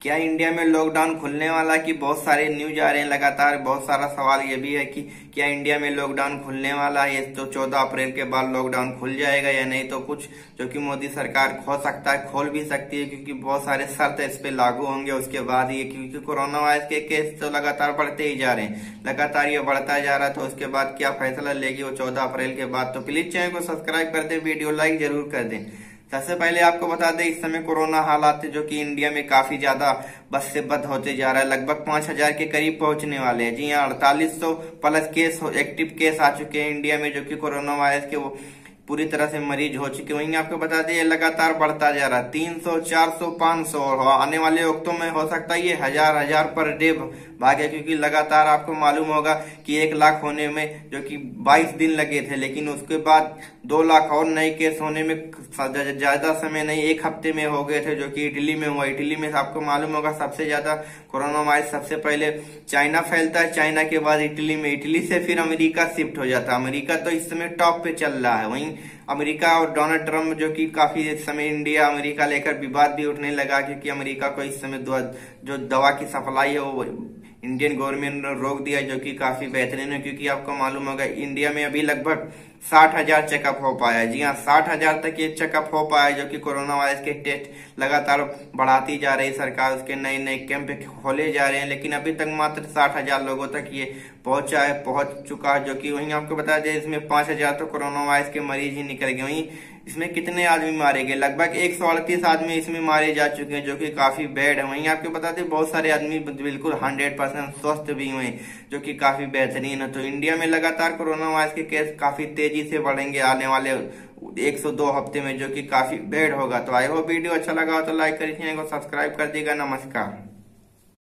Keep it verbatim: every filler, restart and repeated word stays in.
क्या इंडिया में लॉकडाउन खुलने वाला की बहुत सारे न्यूज आ रहे हैं लगातार। बहुत सारा सवाल ये भी है कि क्या इंडिया में लॉकडाउन खुलने वाला है, तो चौदह अप्रैल के बाद लॉकडाउन खुल जाएगा या नहीं, तो कुछ जो कि मोदी सरकार खोल सकता है, खोल भी सकती है, क्योंकि बहुत सारे शर्त इस पे लागू होंगे उसके बाद ये, क्योंकि कोरोना वायरस के केस तो लगातार बढ़ते ही जा रहे हैं, लगातार ये बढ़ता जा रहा है। तो उसके बाद क्या फैसला लेगी वो चौदह अप्रैल के बाद। तो प्लीज चैनल को सब्सक्राइब कर दें, वीडियो लाइक जरूर कर दें। सबसे पहले आपको बता दें इस समय कोरोना हालात जो कि इंडिया में काफी ज्यादा बद से बद होते जा रहा है, लगभग पांच हजार के करीब पहुंचने वाले हैं। जी हाँ, अड़तालीस सौ प्लस केस एक्टिव केस आ चुके हैं इंडिया में, जो कि कोरोना वायरस के वो पूरी तरह से मरीज हो चुके। वहीं आपको बता दें लगातार बढ़ता जा रहा है, तीन सौ चार सौ पांच सौ और आने वाले वक्तों में हो सकता है ये हजार हजार पर डे भागे, क्योंकि लगातार आपको मालूम होगा कि एक लाख होने में जो कि बाईस दिन लगे थे, लेकिन उसके बाद दो लाख और नए केस होने में ज्यादा समय नहीं, एक हफ्ते में हो गए थे, जो कि इटली में हुआ। इटली में आपको मालूम होगा सबसे ज्यादा कोरोना वायरस सबसे पहले चाइना फैलता है, चाइना के बाद इटली में, इटली से फिर अमेरिका शिफ्ट हो जाता है। अमेरिका तो इस समय टॉप पे चल रहा है। वहीं अमेरिका और डोनाल्ड ट्रंप जो कि काफी इस समय इंडिया अमेरिका लेकर विवाद भी उठने लगा, क्योंकि अमेरिका को इस समय जो दवा की सप्लाई है वो इंडियन गवर्नमेंट ने रोक दिया, जो कि काफी बेहतरीन है, क्योंकि आपको मालूम होगा इंडिया में अभी लगभग साठ हजार चेकअप हो पाया है। जी हाँ, साठ हजार तक ये चेकअप हो पाया है, जो कि कोरोना वायरस के टेस्ट लगातार बढ़ाती जा रही सरकार, उसके नए नए कैंप खोले जा रहे हैं, लेकिन अभी तक मात्र साठ हजार लोगों तक ये पहुंचा है, पहुंच चुका है। जो कि वहीं आपको बता दें इसमें पांच हजार तो कोरोना वायरस के मरीज ही निकल गए। वहीं इसमें कितने आदमी मारे गए, लगभग एक सौ अड़तीस आदमी इसमें मारे जा चुके हैं, जो कि काफी बैड है। वहीं आपको बता दें बहुत सारे आदमी बिल्कुल हंड्रेड परसेंट स्वस्थ भी हुए, जो कि काफी बेहतरीन है। तो इंडिया में लगातार कोरोना वायरस के केस काफी तेजी से बढ़ेंगे आने वाले एक सौ दो हफ्ते में, जो कि काफी बैड होगा। तो आई होप वीडियो अच्छा लगा हो तो लाइक करिए, चैनल को सब्सक्राइब कर दीजिएगा। नमस्कार।